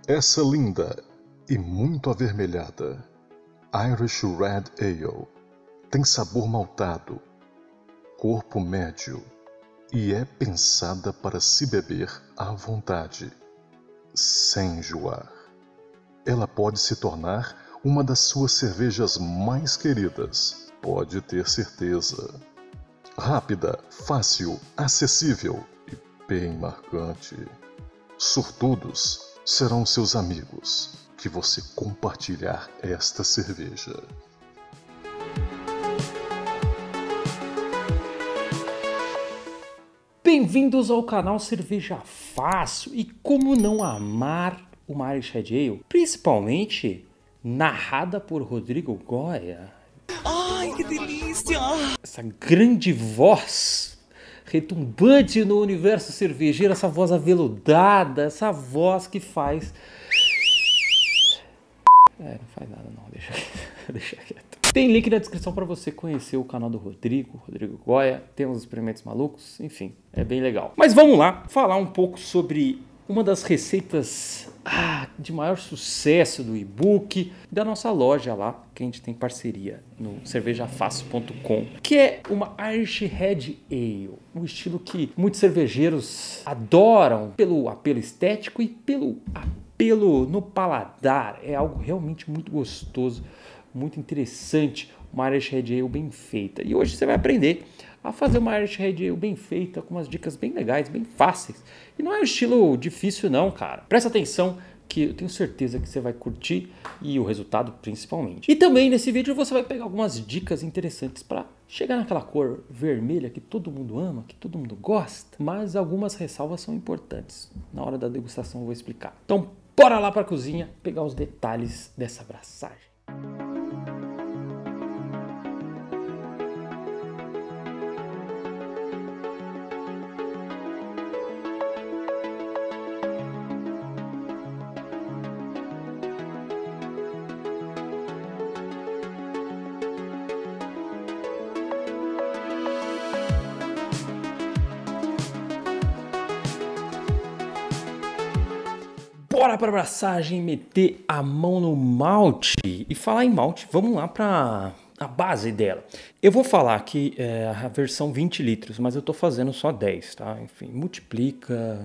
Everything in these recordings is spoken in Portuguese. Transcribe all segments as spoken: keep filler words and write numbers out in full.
Essa linda e muito avermelhada Irish Red Ale tem sabor maltado, corpo médio e é pensada para se beber à vontade, sem enjoar. Ela pode se tornar uma das suas cervejas mais queridas, pode ter certeza. Rápida, fácil, acessível e bem marcante. Sortudos serão seus amigos que você compartilhar esta cerveja. Bem-vindos ao canal Cerveja Fácil. E como não amar uma Irish Red Ale, principalmente narrada por Rodrigo Goya. Ai, que delícia! Essa grande voz retumbante no universo cervejeiro, essa voz aveludada, essa voz que faz... É, não faz nada não, deixa, deixa quieto. Tem link na descrição para você conhecer o canal do Rodrigo, Rodrigo Goya, tem uns experimentos malucos, enfim, é bem legal. Mas vamos lá, falar um pouco sobre uma das receitas ah, de maior sucesso do e-book da nossa loja lá, que a gente tem parceria no cerveja fácil ponto com, que é uma Irish Red Ale, um estilo que muitos cervejeiros adoram pelo apelo estético e pelo apelo no paladar. É algo realmente muito gostoso, muito interessante, uma Irish Red Ale bem feita. E hoje você vai aprender a fazer uma Irish Red Ale bem feita, com umas dicas bem legais, bem fáceis. E não é um estilo difícil não, cara. Presta atenção que eu tenho certeza que você vai curtir e o resultado principalmente. E também nesse vídeo você vai pegar algumas dicas interessantes para chegar naquela cor vermelha que todo mundo ama, que todo mundo gosta, mas algumas ressalvas são importantes. Na hora da degustação eu vou explicar. Então bora lá para a cozinha pegar os detalhes dessa abraçagem. Bora para a abraçagem, meter a mão no malte. E falar em malte, vamos lá para a base dela. Eu vou falar aqui é, a versão vinte litros, mas eu estou fazendo só dez, tá? Enfim, multiplica.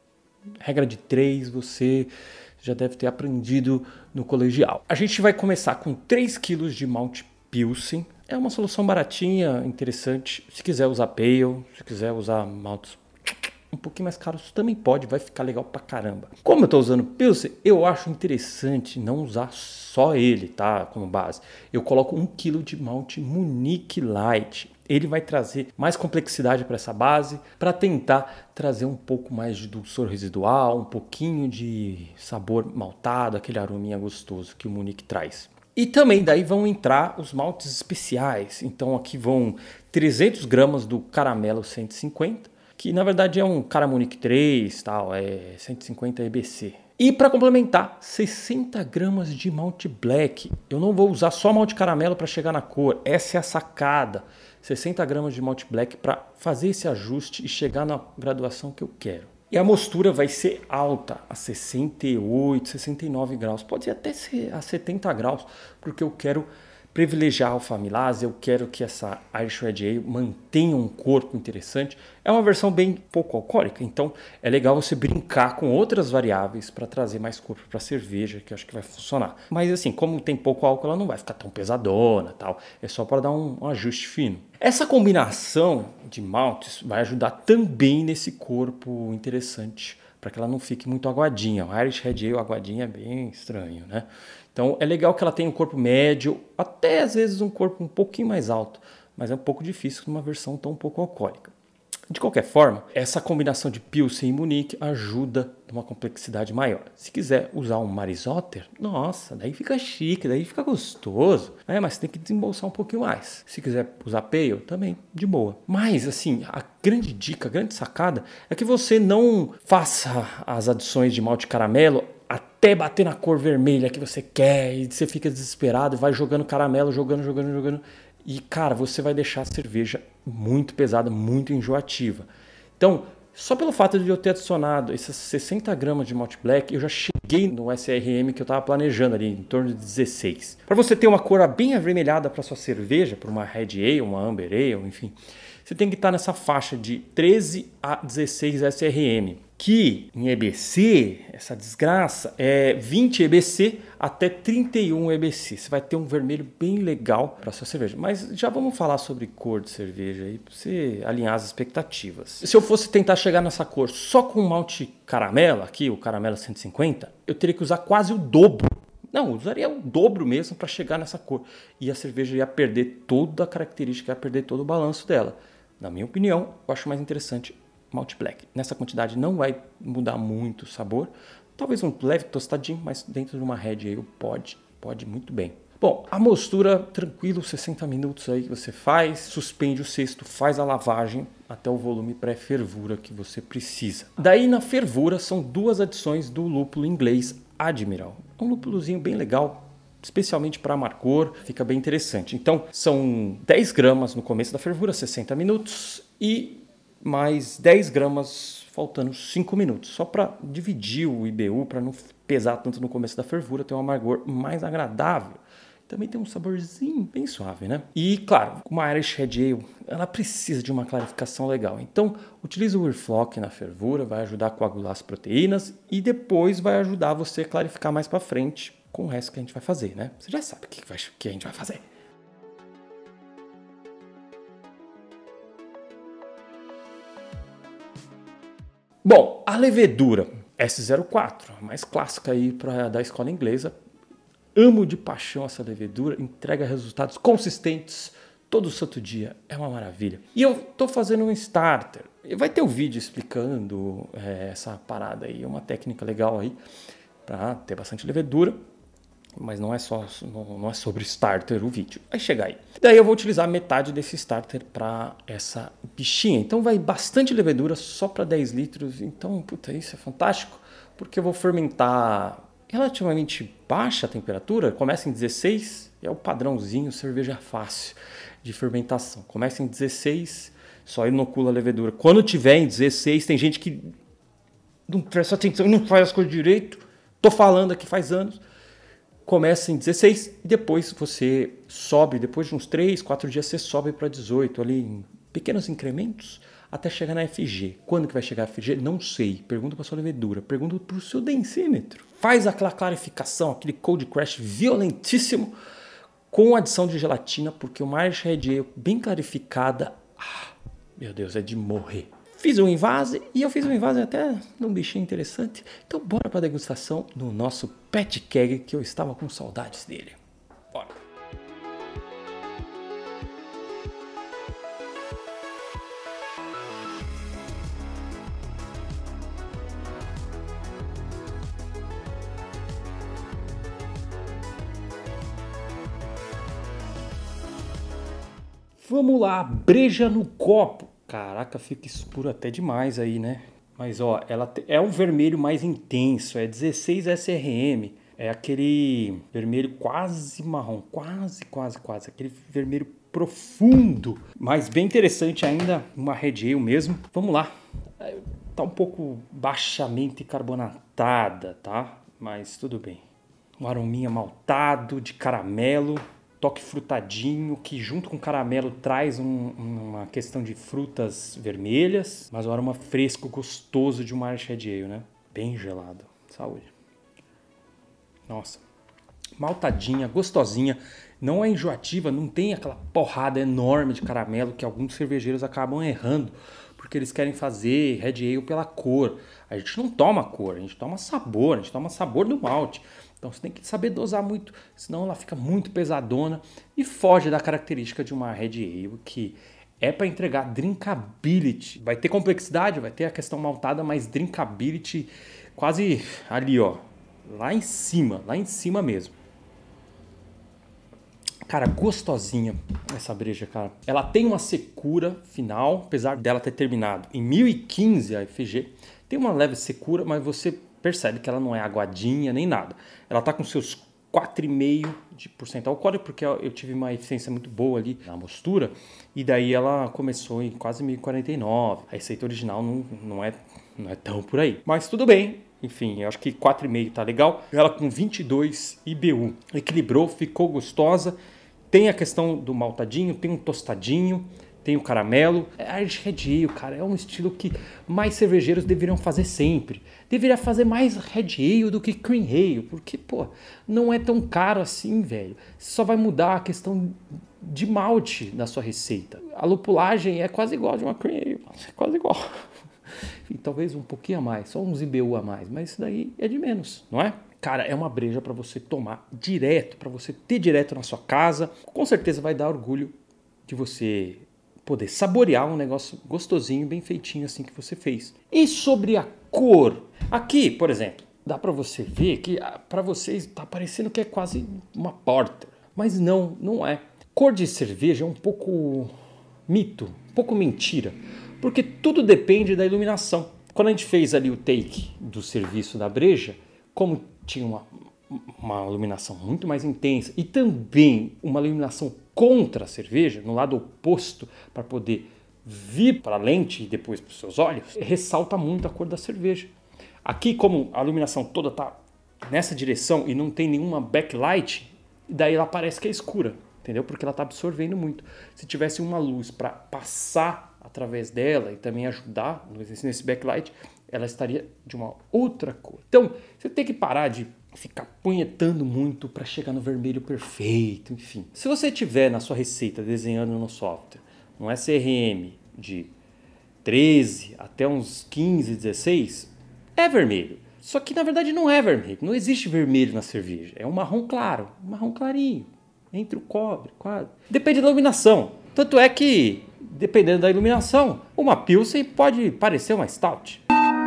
Regra de três, você já deve ter aprendido no colegial. A gente vai começar com três quilos de malte Pilsen. É uma solução baratinha, interessante. Se quiser usar Pale, se quiser usar maltes um pouquinho mais caro, isso também pode, vai ficar legal pra caramba. Como eu tô usando Pilsen, eu acho interessante não usar só ele, tá, como base. Eu coloco um quilo de malte Munich Light. Ele vai trazer mais complexidade para essa base, para tentar trazer um pouco mais de dulçor residual, um pouquinho de sabor maltado, aquele arominha gostoso que o Munich traz. E também daí vão entrar os maltes especiais. Então aqui vão trezentos gramas do caramelo cento e cinquenta, que na verdade é um Caramunic três, tal, é cento e cinquenta E B C. E para complementar, sessenta gramas de malte black. Eu não vou usar só malte caramelo para chegar na cor, essa é a sacada. sessenta gramas de malte black para fazer esse ajuste e chegar na graduação que eu quero. E a mostura vai ser alta, a sessenta e oito, sessenta e nove graus. Pode até ser a setenta graus, porque eu quero privilegiar a alfa-amilase, eu quero que essa Irish Red Ale mantenha um corpo interessante. É uma versão bem pouco alcoólica, então é legal você brincar com outras variáveis para trazer mais corpo para a cerveja, que eu acho que vai funcionar. Mas assim, como tem pouco álcool, ela não vai ficar tão pesadona, tal. É só para dar um, um ajuste fino. Essa combinação de maltes vai ajudar também nesse corpo interessante, para que ela não fique muito aguadinha. O Irish Red Ale aguadinha é bem estranho, né? Então é legal que ela tenha um corpo médio, até às vezes um corpo um pouquinho mais alto, mas é um pouco difícil numa versão tão pouco alcoólica. De qualquer forma, essa combinação de Pilsen e Munich ajuda numa complexidade maior. Se quiser usar um Marisotter, nossa, daí fica chique, daí fica gostoso, né? Mas tem que desembolsar um pouquinho mais. Se quiser usar Pale, também, de boa. Mas, assim, a grande dica, a grande sacada é que você não faça as adições de malte caramelo até bater na cor vermelha que você quer e você fica desesperado e vai jogando caramelo, jogando, jogando, jogando. E, cara, você vai deixar a cerveja muito pesada, muito enjoativa. Então, Só pelo fato de eu ter adicionado esses sessenta gramas de Malt Black, eu já cheguei no S R M que eu estava planejando ali, em torno de dezesseis. Para você ter uma cor bem avermelhada para sua cerveja, para uma Red Ale, uma Amber Ale, enfim, você tem que estar nessa faixa de treze a dezesseis S R M. Que em E B C, essa desgraça, é vinte E B C até trinta e um E B C. Você vai ter um vermelho bem legal para sua cerveja. Mas já vamos falar sobre cor de cerveja aí, para você alinhar as expectativas. Se eu fosse tentar chegar nessa cor só com malte caramelo, aqui o caramelo cento e cinquenta, eu teria que usar quase o dobro. Não, eu usaria o dobro mesmo para chegar nessa cor. E a cerveja ia perder toda a característica, ia perder todo o balanço dela. Na minha opinião, eu acho mais interessante Malt Black. Nessa quantidade não vai mudar muito o sabor. Talvez um leve tostadinho, mas dentro de uma Red Ale pode, pode muito bem. Bom, a mostura, tranquilo, sessenta minutos aí que você faz, suspende o cesto, faz a lavagem até o volume pré-fervura que você precisa. Daí na fervura são duas adições do lúpulo inglês Admiral. Um lúpulozinho bem legal, especialmente para amargor, fica bem interessante. Então são dez gramas no começo da fervura, sessenta minutos, e mais dez gramas faltando cinco minutos, só para dividir o I B U, para não pesar tanto no começo da fervura, ter um amargor mais agradável. Também tem um saborzinho bem suave, né? E, claro, uma Irish Red Ale, ela precisa de uma clarificação legal. Então, utilize o Whirlfloc na fervura, vai ajudar a coagular as proteínas e depois vai ajudar você a clarificar mais para frente com o resto que a gente vai fazer, né? Você já sabe o que, vai, que a gente vai fazer. Bom, a levedura S zero quatro, a mais clássica aí pra, da escola inglesa. Amo de paixão essa levedura, entrega resultados consistentes todo santo dia, é uma maravilha. E eu tô fazendo um starter, vai ter um vídeo explicando é, essa parada aí, é uma técnica legal aí para ter bastante levedura. Mas não é só não, não é sobre starter o vídeo. Vai chegar aí. Daí eu vou utilizar metade desse starter para essa bichinha. Então vai bastante levedura só para dez litros. Então, puta, isso é fantástico. Porque eu vou fermentar relativamente baixa a temperatura. Começa em dezesseis, é o padrãozinho cerveja fácil de fermentação. Começa em dezesseis, só inocula a levedura. Quando tiver em dezesseis, tem gente que não presta atenção, não faz as coisas direito. Tô falando aqui faz anos. Começa em dezesseis e depois você sobe, depois de uns três, quatro dias você sobe para dezoito ali em pequenos incrementos até chegar na F G. Quando que vai chegar a F G? Não sei. Pergunta para sua levedura, pergunta para o seu densímetro. Faz aquela clarificação, aquele cold crash violentíssimo com adição de gelatina, porque uma Irish Red Ale bem clarificada, ah, meu Deus, é de morrer. Fiz um invase e eu fiz um invase até num bichinho interessante. Então bora para a degustação no nosso Pet Keg, que eu estava com saudades dele. Bora! Vamos lá, breja no copo. Caraca, fica escuro até demais aí, né? Mas ó, ela é um vermelho mais intenso, é dezesseis S R M. É aquele vermelho quase marrom, quase, quase, quase. Aquele vermelho profundo, mas bem interessante ainda, uma Red Ale mesmo. Vamos lá. Tá um pouco baixamente carbonatada, tá? Mas tudo bem. Um arominha maltado, de caramelo. Toque frutadinho, que junto com o caramelo traz um, uma questão de frutas vermelhas, mas um aroma fresco, gostoso de uma Irish Red Ale, né? Bem gelado. Saúde. Nossa. Maltadinha, gostosinha, não é enjoativa, não tem aquela porrada enorme de caramelo que alguns cervejeiros acabam errando, porque eles querem fazer Red Ale pela cor. A gente não toma cor, a gente toma sabor, a gente toma sabor do malte. Então você tem que saber dosar muito, senão ela fica muito pesadona e foge da característica de uma Red Ale, que é para entregar drinkability. Vai ter complexidade, vai ter a questão maltada, mas drinkability quase ali, ó, lá em cima, lá em cima mesmo. Cara, gostosinha essa breja, cara. Ela tem uma secura final, apesar dela ter terminado em mil e quinze a F G. Tem uma leve secura, mas você percebe que ela não é aguadinha nem nada. Ela tá com seus quatro vírgula cinco por cento alcoólico, porque eu tive uma eficiência muito boa ali na mostura, e daí ela começou em quase mil e quarenta e nove. A receita original não, não, é, não é tão por aí. Mas tudo bem, enfim, eu acho que quatro vírgula cinco tá legal. Ela com vinte e dois I B U. Equilibrou, ficou gostosa. Tem a questão do maltadinho, tem um tostadinho, tem o caramelo. Irish Red Ale, cara, é um estilo que mais cervejeiros deveriam fazer sempre. Deveria fazer mais Red Ale do que Cream Ale, porque, pô, não é tão caro assim, velho. Só vai mudar a questão de malte na sua receita. A lupulagem é quase igual de uma Cream Ale, é quase igual. E talvez um pouquinho a mais, só uns I B U a mais, mas isso daí é de menos, não é? Cara, é uma breja para você tomar direto, para você ter direto na sua casa. Com certeza vai dar orgulho de você poder saborear um negócio gostosinho, bem feitinho assim que você fez. E sobre a cor, aqui, por exemplo, dá para você ver que para vocês tá parecendo que é quase uma porter, mas não, não é. Cor de cerveja é um pouco mito, um pouco mentira, porque tudo depende da iluminação. Quando a gente fez ali o take do serviço da breja, como tinha uma, uma iluminação muito mais intensa e também uma iluminação contra a cerveja, no lado oposto, para poder vir para a lente e depois para os seus olhos, ressalta muito a cor da cerveja. Aqui, como a iluminação toda está nessa direção e não tem nenhuma backlight, daí ela parece que é escura, entendeu? Porque ela está absorvendo muito. Se tivesse uma luz para passar através dela e também ajudar nesse backlight, ela estaria de uma outra cor. Então, você tem que parar de ficar punhetando muito para chegar no vermelho perfeito, enfim. Se você tiver na sua receita desenhando no software um S R M de treze até uns quinze, dezesseis, é vermelho. Só que na verdade não é vermelho, não existe vermelho na cerveja, é um marrom claro, um marrom clarinho, entre o cobre, quase. Depende da iluminação, tanto é que, dependendo da iluminação, uma Pilsen pode parecer uma Stout.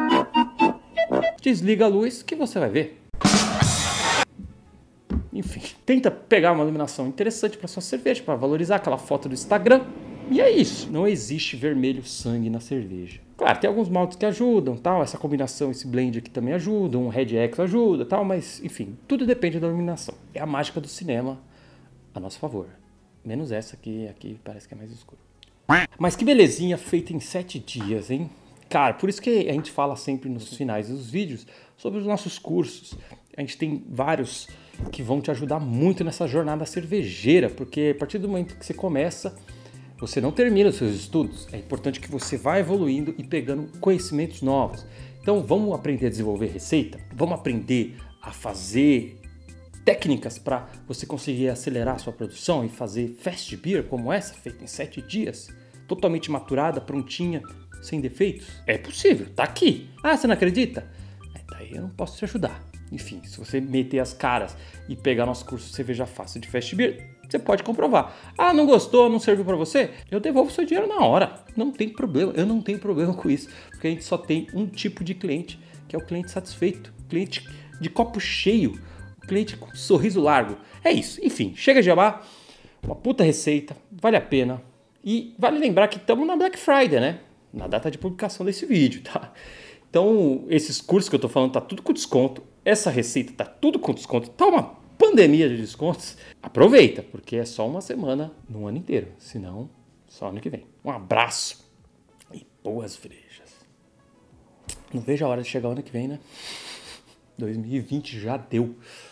Desliga a luz que você vai ver. Enfim, tenta pegar uma iluminação interessante para sua cerveja, para valorizar aquela foto do Instagram. E é isso. Não existe vermelho sangue na cerveja. Claro, tem alguns maltes que ajudam, tal. Essa combinação, esse blend aqui também ajuda. Um Red X ajuda, tal. Mas, enfim, tudo depende da iluminação. É a mágica do cinema a nosso favor. Menos essa que aqui parece que é mais escuro. Mas que belezinha, feita em sete dias, hein? Cara, por isso que a gente fala sempre nos finais dos vídeos sobre os nossos cursos. A gente tem vários que vão te ajudar muito nessa jornada cervejeira, porque a partir do momento que você começa, você não termina os seus estudos. É importante que você vá evoluindo e pegando conhecimentos novos. Então vamos aprender a desenvolver receita? Vamos aprender a fazer técnicas para você conseguir acelerar a sua produção e fazer fast beer como essa, feita em sete dias, totalmente maturada, prontinha, sem defeitos? É possível, tá aqui. Ah, você não acredita? É, daí eu não posso te ajudar. Enfim, se você meter as caras e pegar nosso curso de cerveja fácil de fast beer, você pode comprovar. Ah, não gostou, não serviu para você? Eu devolvo seu dinheiro na hora. Não tem problema, eu não tenho problema com isso, porque a gente só tem um tipo de cliente, que é o cliente satisfeito, cliente de copo cheio, cliente com sorriso largo. É isso. Enfim, chega de jabá, uma puta receita, vale a pena. E vale lembrar que estamos na Black Friday, né? Na data de publicação desse vídeo, tá? Então, esses cursos que eu tô falando tá tudo com desconto. Essa receita tá tudo com desconto. Tá uma pandemia de descontos. Aproveita, porque é só uma semana no ano inteiro. Senão, só ano que vem. Um abraço e boas brejas. Não vejo a hora de chegar o ano que vem, né? dois mil e vinte já deu.